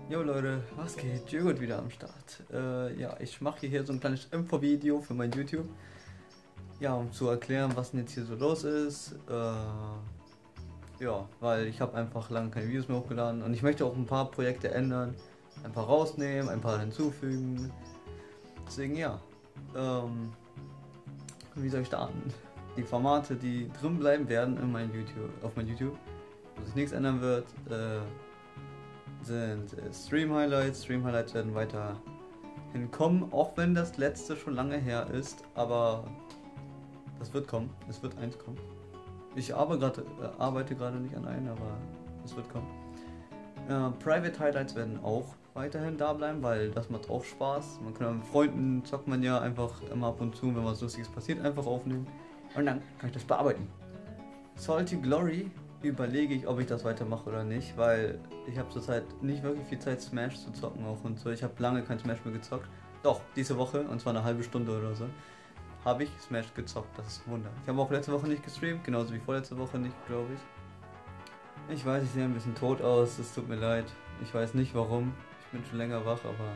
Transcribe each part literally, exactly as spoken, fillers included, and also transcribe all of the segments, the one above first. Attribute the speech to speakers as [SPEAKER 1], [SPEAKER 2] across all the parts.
[SPEAKER 1] Jo Leute, was geht? Jürgen wieder am Start. Äh, ja, ich mache hier so ein kleines Infovideo für mein YouTube. Ja, um zu erklären, was denn jetzt hier so los ist. Äh, ja, weil ich habe einfach lange keine Videos mehr hochgeladen und ich möchte auch ein paar Projekte ändern. Ein paar rausnehmen, ein paar hinzufügen. Deswegen ja, ähm, wie soll ich starten? Die Formate, die drin bleiben werden in mein YouTube, auf mein YouTube, wo sich nichts ändern wird, äh, sind äh, Stream Highlights. Stream Highlights werden weiter hinkommen, auch wenn das letzte schon lange her ist, aber das wird kommen, es wird eins kommen. Ich arbeite gerade äh, arbeite gerade nicht an einem, aber es wird kommen. Äh, Private Highlights werden auch weiterhin da bleiben, weil das macht auch Spaß. Man kann mit Freunden zockt man ja einfach immer ab und zu, wenn was Lustiges passiert, einfach aufnehmen und dann kann ich das bearbeiten. Salty Glory überlege ich, ob ich das weitermache oder nicht, weil ich habe zurzeit nicht wirklich viel Zeit, Smash zu zocken auch und so. Ich habe lange kein Smash mehr gezockt. Doch, diese Woche, und zwar eine halbe Stunde oder so, habe ich Smash gezockt. Das ist ein Wunder. Ich habe auch letzte Woche nicht gestreamt, genauso wie vorletzte Woche nicht, glaube ich. Ich weiß, ich sehe ein bisschen tot aus, es tut mir leid. Ich weiß nicht warum. Ich bin schon länger wach, aber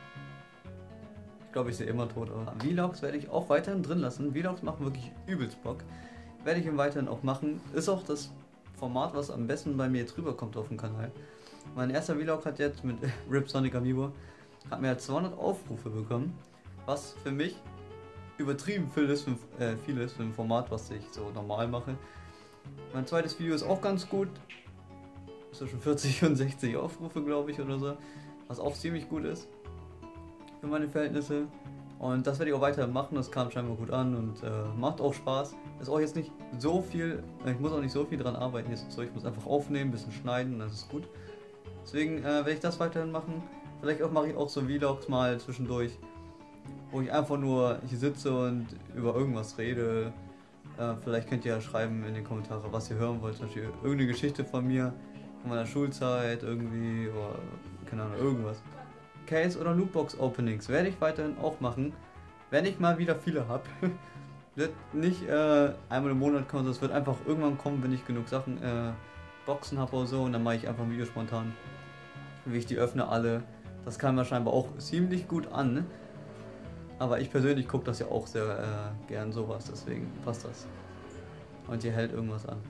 [SPEAKER 1] ich glaube, ich sehe immer tot aus. Vlogs werde ich auch weiterhin drin lassen. Vlogs machen wirklich übelst Bock. Werde ich im Weiteren auch machen. Ist auch das Format, was am besten bei mir jetzt rüberkommt auf dem Kanal. Mein erster Vlog hat jetzt mit Rip Sonic Amiibo hat mir zweihundert Aufrufe bekommen, was für mich übertrieben viel ist, für, äh, viel ist für ein Format, was ich so normal mache. Mein zweites Video ist auch ganz gut, zwischen vierzig und sechzig Aufrufe, glaube ich, oder so, was auch ziemlich gut ist für meine Verhältnisse. Und das werde ich auch weiter machen, das kam scheinbar gut an und äh, macht auch Spaß. Ist auch jetzt nicht so viel, ich muss auch nicht so viel dran arbeiten, jetzt so, ich muss einfach aufnehmen, ein bisschen schneiden, das ist gut. Deswegen äh, werde ich das weiterhin machen. Vielleicht auch mache ich auch so Vlogs mal zwischendurch, wo ich einfach nur hier sitze und über irgendwas rede. Äh, vielleicht könnt ihr ja schreiben in den Kommentaren, was ihr hören wollt, zum Beispiel irgendeine Geschichte von mir, von meiner Schulzeit irgendwie, oder keine Ahnung, irgendwas. Case oder Lootbox Openings werde ich weiterhin auch machen, wenn ich mal wieder viele habe. Wird nicht äh, einmal im Monat kommen, das wird einfach irgendwann kommen, wenn ich genug Sachen, äh, Boxen habe oder so, und dann mache ich einfach ein Video spontan, wie ich die öffne alle. Das kam mir scheinbar auch ziemlich gut an, aber ich persönlich gucke das ja auch sehr äh, gern sowas, deswegen passt das. Und hier hält irgendwas an.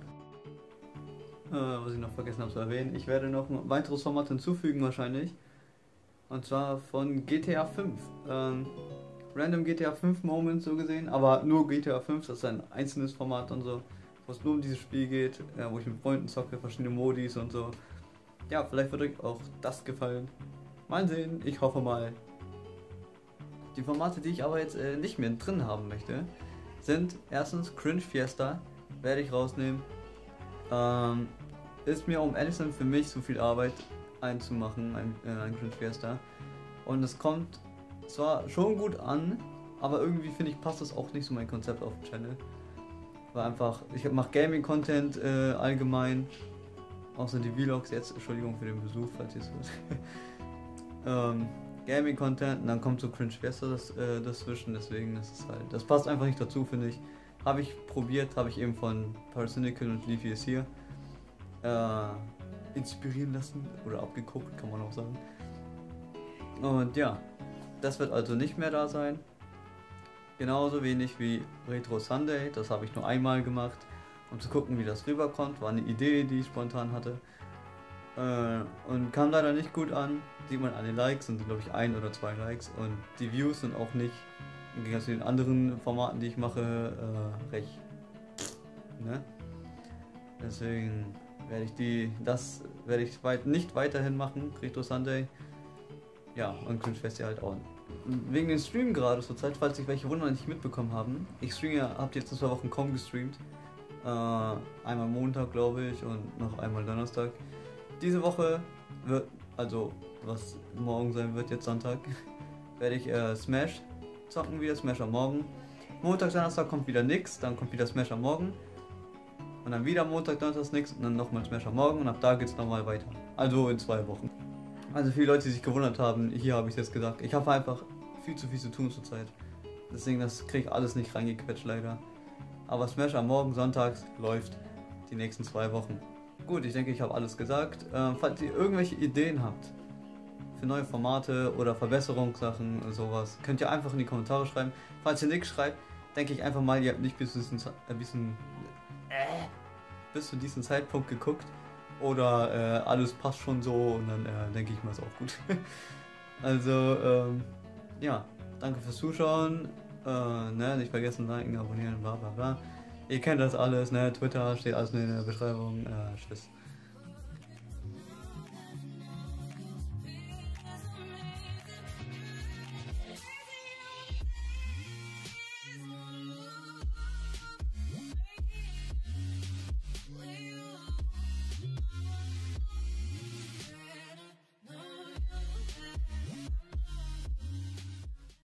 [SPEAKER 1] Äh, was ich noch vergessen habe zu erwähnen, ich werde noch ein weiteres Format hinzufügen wahrscheinlich. Und zwar von G T A fünf. Ähm, Random G T A fünf Moments so gesehen, aber nur G T A fünf, das ist ein einzelnes Format und so, wo es nur um dieses Spiel geht, äh, wo ich mit Freunden zocke, verschiedene Modis und so. Ja, vielleicht wird euch auch das gefallen. Mal sehen, ich hoffe mal. Die Formate, die ich aber jetzt äh, nicht mehr drin haben möchte, sind erstens Cringe Fiesta, werde ich rausnehmen. Ähm, ist mir um ehrlich zu sein für mich so viel Arbeit einzumachen, ein, äh, ein Cringe Fiesta. Und es kommt zwar schon gut an, aber irgendwie finde ich, passt das auch nicht so mein Konzept auf dem Channel. Weil einfach, ich mache Gaming-Content äh, allgemein, außer die Vlogs jetzt, Entschuldigung für den Besuch, falls ihr es hört. ähm, Gaming-Content und dann kommt so Cringe Fiesta das, äh, dazwischen, deswegen ist es halt, das passt einfach nicht dazu, finde ich. Habe ich probiert, habe ich eben von Parasynical und Leafy ist hier äh, inspirieren lassen oder abgeguckt, kann man auch sagen. Und ja, das wird also nicht mehr da sein. Genauso wenig wie Retro Sunday, das habe ich nur einmal gemacht, um zu gucken, wie das rüberkommt. War eine Idee, die ich spontan hatte. Äh, und kam leider nicht gut an. Sieht man an den Likes, sind glaube ich ein oder zwei Likes. Und die Views sind auch nicht, im Gegensatz zu den anderen Formaten, die ich mache, äh, recht. Ne? Deswegen werde ich die, das werde ich weit, nicht weiterhin machen, Retro Sunday. Ja, und Cringe Festival halt auch. Wegen den Stream gerade zur Zeit, falls sich welche wundern, nicht mitbekommen haben. Ich streame, habt jetzt in zwei Wochen kaum gestreamt. Äh, einmal Montag, glaube ich, und noch einmal Donnerstag. Diese Woche wird, also was morgen sein wird, jetzt Sonntag, werde ich äh, Smash zocken, wieder Smash am Morgen. Montag, Donnerstag kommt wieder nix, dann kommt wieder Smash am Morgen. Und dann wieder Montag, Donnerstag nix und dann nochmal Smash am Morgen und ab da geht's nochmal weiter. Also in zwei Wochen. Also viele Leute, die sich gewundert haben, hier habe ich jetzt gesagt. Ich habe einfach viel zu viel zu tun zurzeit. Deswegen, das kriege ich alles nicht reingequetscht leider. Aber Smash am Morgen, sonntags, läuft die nächsten zwei Wochen. Gut, ich denke, ich habe alles gesagt. Äh, falls ihr irgendwelche Ideen habt, für neue Formate oder Verbesserungssachen oder sowas, könnt ihr einfach in die Kommentare schreiben. Falls ihr nichts schreibt, denke ich einfach mal, ihr habt nicht bis zu diesem, äh, bis, in, äh, bis zu diesem Zeitpunkt geguckt. Oder äh, alles passt schon so und dann äh, denke ich mal, ist auch gut. Also, ähm, ja, danke fürs Zuschauen. Äh, ne, nicht vergessen, liken, abonnieren, bla bla bla. Ihr kennt das alles, ne? Twitter steht alles in der Beschreibung. Äh, tschüss.